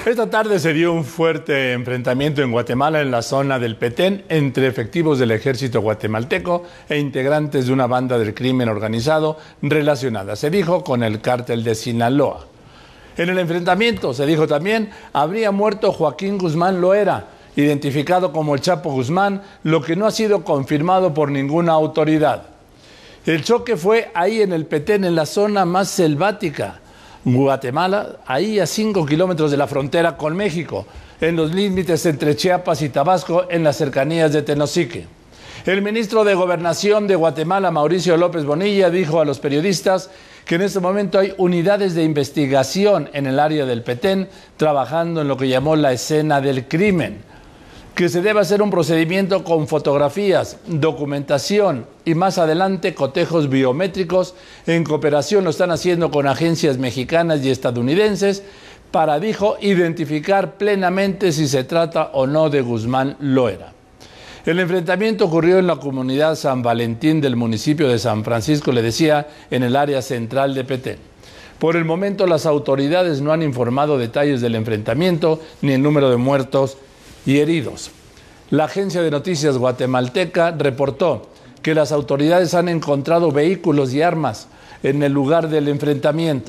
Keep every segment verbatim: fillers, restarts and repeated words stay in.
Esta tarde se dio un fuerte enfrentamiento en Guatemala en la zona del Petén entre efectivos del ejército guatemalteco e integrantes de una banda del crimen organizado relacionada, se dijo, con el cártel de Sinaloa. En el enfrentamiento, se dijo también, habría muerto Joaquín Guzmán Loera, identificado como el Chapo Guzmán, lo que no ha sido confirmado por ninguna autoridad. El choque fue ahí en el Petén, en la zona más selvática, Guatemala, ahí a cinco kilómetros de la frontera con México, en los límites entre Chiapas y Tabasco, en las cercanías de Tenosique. El ministro de Gobernación de Guatemala, Mauricio López Bonilla, dijo a los periodistas que en este momento hay unidades de investigación en el área del Petén trabajando en lo que llamó la escena del crimen, que se debe hacer un procedimiento con fotografías, documentación y más adelante cotejos biométricos. En cooperación lo están haciendo con agencias mexicanas y estadounidenses para, dijo, identificar plenamente si se trata o no de Guzmán Loera. El enfrentamiento ocurrió en la comunidad San Valentín del municipio de San Francisco, le decía, en el área central de Petén. Por el momento las autoridades no han informado detalles del enfrentamiento ni el número de muertos y heridos. La agencia de noticias guatemalteca reportó que las autoridades han encontrado vehículos y armas en el lugar del enfrentamiento.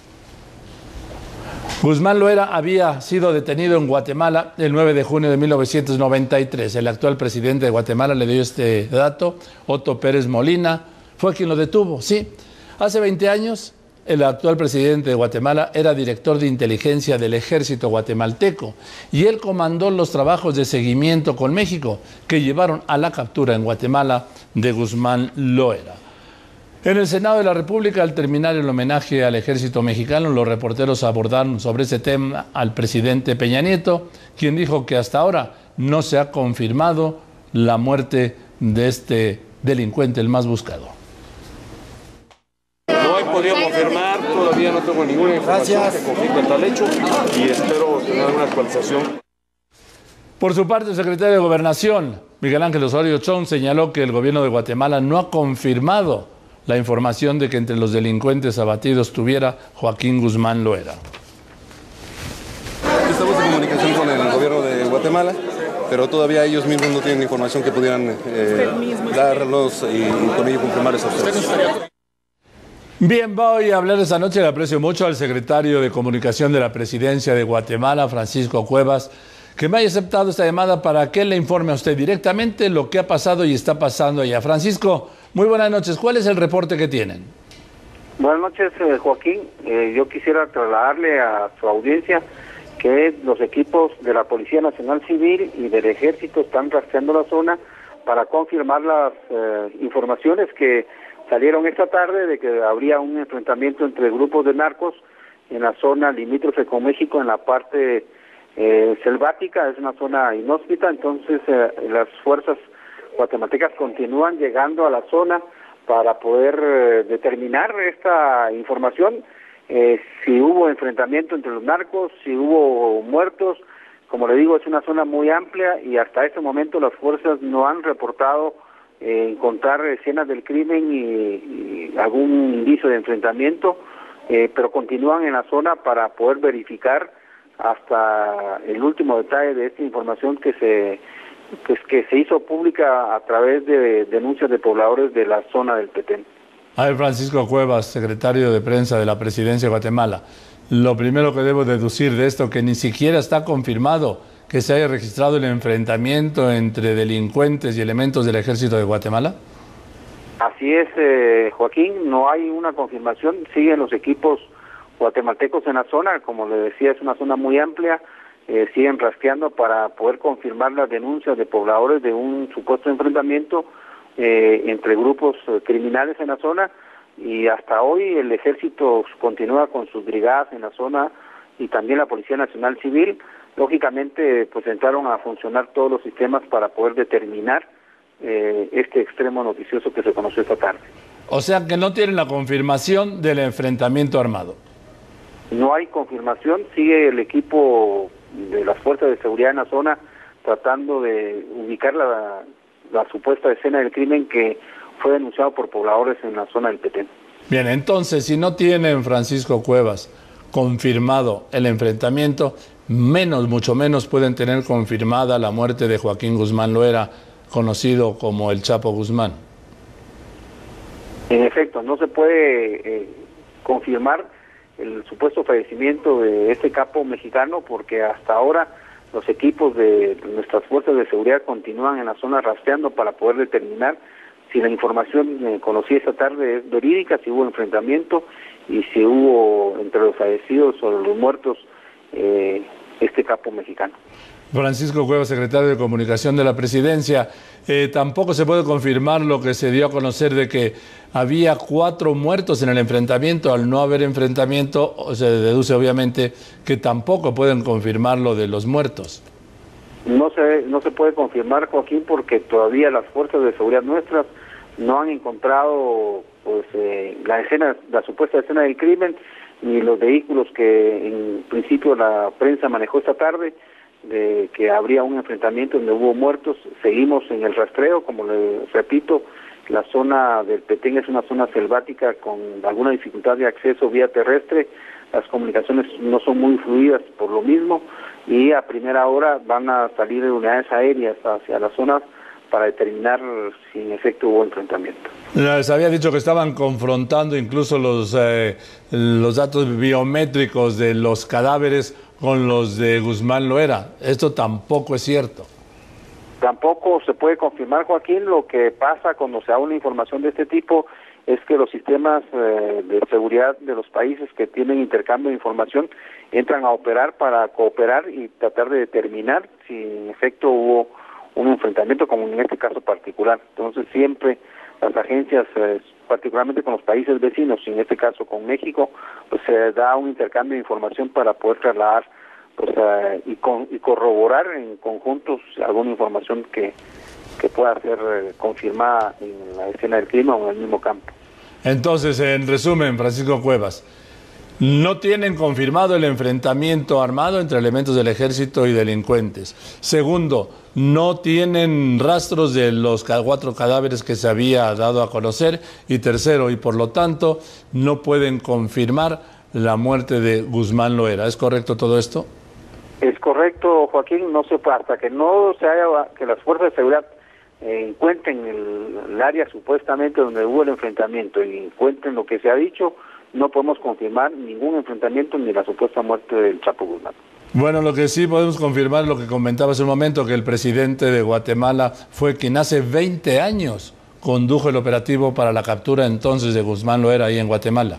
Guzmán Loera había sido detenido en Guatemala el nueve de junio de mil novecientos noventa y tres. El actual presidente de Guatemala le dio este dato, Otto Pérez Molina, fue quien lo detuvo, sí. Hace veinte años, el actual presidente de Guatemala era director de inteligencia del ejército guatemalteco y él comandó los trabajos de seguimiento con México que llevaron a la captura en Guatemala de Guzmán Loera. En el Senado de la República, al terminar el homenaje al ejército mexicano, los reporteros abordaron sobre ese tema al presidente Peña Nieto, quien dijo que hasta ahora no se ha confirmado la muerte de este delincuente, el más buscado. No he podido confirmar, todavía no tengo ninguna información Gracias. que confirme tal hecho y espero tener una actualización. Por su parte, el secretario de Gobernación, Miguel Ángel Osorio Chong, señaló que el gobierno de Guatemala no ha confirmado la información de que entre los delincuentes abatidos tuviera Joaquín Guzmán Loera. Estamos en comunicación con el gobierno de Guatemala, pero todavía ellos mismos no tienen información que pudieran eh, darnos y, y con ello confirmar esa observación. Bien, voy a hablar esta noche, le aprecio mucho al secretario de Comunicación de la Presidencia de Guatemala, Francisco Cuevas, que me haya aceptado esta llamada para que le informe a usted directamente lo que ha pasado y está pasando allá. Francisco, muy buenas noches. ¿Cuál es el reporte que tienen? Buenas noches, eh, Joaquín. Eh, yo quisiera trasladarle a su audiencia que los equipos de la Policía Nacional Civil y del Ejército están rastreando la zona para confirmar las eh, informaciones que salieron esta tarde de que habría un enfrentamiento entre grupos de narcos en la zona limítrofe con México, en la parte eh, selvática. Es una zona inhóspita, entonces eh, las fuerzas guatemaltecas continúan llegando a la zona para poder eh, determinar esta información, eh, si hubo enfrentamiento entre los narcos, si hubo muertos. Como le digo, es una zona muy amplia y hasta este momento las fuerzas no han reportado eh, encontrar escenas del crimen y, y algún indicio de enfrentamiento, eh, pero continúan en la zona para poder verificar hasta el último detalle de esta información que se pues que se hizo pública a través de denuncias de pobladores de la zona del Petén. A ver, Francisco Cuevas, secretario de Prensa de la Presidencia de Guatemala, lo primero que debo deducir de esto, que ni siquiera está confirmado que se haya registrado el enfrentamiento entre delincuentes y elementos del Ejército de Guatemala. Así es, eh, Joaquín, no hay una confirmación, siguen los equipos guatemaltecos en la zona, como le decía, es una zona muy amplia. Eh, siguen rastreando para poder confirmar las denuncias de pobladores de un supuesto enfrentamiento eh, entre grupos eh, criminales en la zona, y hasta hoy el ejército continúa con sus brigadas en la zona y también la Policía Nacional Civil. Lógicamente pues entraron a funcionar todos los sistemas para poder determinar eh, este extremo noticioso que se conoció esta tarde. O sea que no tienen la confirmación del enfrentamiento armado. No hay confirmación, sigue el equipo de las fuerzas de seguridad en la zona tratando de ubicar la, la supuesta escena del crimen que fue denunciado por pobladores en la zona del Petén. Bien, entonces, si no tienen, Francisco Cuevas, confirmado el enfrentamiento, menos, mucho menos pueden tener confirmada la muerte de Joaquín Guzmán Loera, conocido como el Chapo Guzmán. En efecto, no se puede eh, confirmar el supuesto fallecimiento de este capo mexicano porque hasta ahora los equipos de nuestras fuerzas de seguridad continúan en la zona rastreando para poder determinar si la información eh, conocida esta tarde es verídica, si hubo enfrentamiento y si hubo entre los fallecidos o los muertos eh, este capo mexicano. Francisco Cuevas, secretario de Comunicación de la Presidencia, eh, tampoco se puede confirmar lo que se dio a conocer de que había cuatro muertos en el enfrentamiento. Al no haber enfrentamiento, se deduce obviamente que tampoco pueden confirmar lo de los muertos. No se, no se puede confirmar, Joaquín, porque todavía las fuerzas de seguridad nuestras no han encontrado pues eh, la escena, la supuesta escena del crimen, ni los vehículos que en principio la prensa manejó esta tarde, de que habría un enfrentamiento donde hubo muertos. Seguimos en el rastreo, como les repito, la zona del Petén es una zona selvática con alguna dificultad de acceso vía terrestre, las comunicaciones no son muy fluidas por lo mismo, y a primera hora van a salir unidades aéreas hacia las zonas para determinar si en efecto hubo enfrentamiento. Les había dicho que estaban confrontando incluso los, eh, los datos biométricos de los cadáveres con los de Guzmán Loera. Esto tampoco es cierto. Tampoco se puede confirmar, Joaquín. Lo que pasa cuando se da una información de este tipo es que los sistemas eh, de seguridad de los países que tienen intercambio de información entran a operar para cooperar y tratar de determinar si en efecto hubo un enfrentamiento, como en este caso particular. Entonces siempre las agencias, eh, particularmente con los países vecinos, y en este caso con México, pues se da un intercambio de información para poder trasladar pues, eh, y, con, y corroborar en conjuntos alguna información que, que pueda ser eh, confirmada en la escena del crimen o en el mismo campo. Entonces, en resumen, Francisco Cuevas, no tienen confirmado el enfrentamiento armado entre elementos del ejército y delincuentes. Segundo, no tienen rastros de los cuatro cadáveres que se había dado a conocer. Y tercero, y por lo tanto, no pueden confirmar la muerte de Guzmán Loera. ¿Es correcto todo esto? Es correcto, Joaquín. No se puede, hasta que no se haya, que las fuerzas de seguridad eh, encuentren el, el área supuestamente donde hubo el enfrentamiento y encuentren lo que se ha dicho, no podemos confirmar ningún enfrentamiento ni la supuesta muerte del Chapo Guzmán. Bueno, lo que sí podemos confirmar, lo que comentaba hace un momento, que el presidente de Guatemala fue quien hace veinte años condujo el operativo para la captura entonces de Guzmán Loera ahí en Guatemala.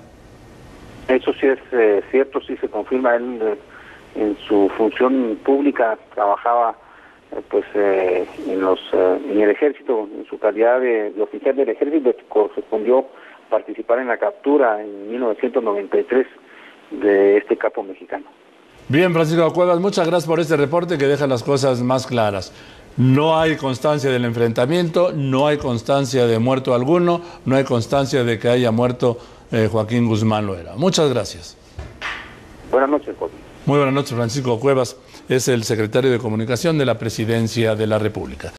Eso sí es eh, cierto, sí se confirma. Él eh, en su función pública trabajaba eh, pues eh, en los eh, en el ejército, en su calidad de, de oficial del ejército, correspondió participar en la captura en mil novecientos noventa y tres de este capo mexicano. Bien, Francisco Cuevas, muchas gracias por este reporte que deja las cosas más claras. No hay constancia del enfrentamiento, no hay constancia de muerto alguno, no hay constancia de que haya muerto eh, Joaquín Guzmán Loera. Muchas gracias. Buenas noches, Joaquín. Muy buenas noches, Francisco Cuevas, es el secretario de Comunicación de la Presidencia de la República.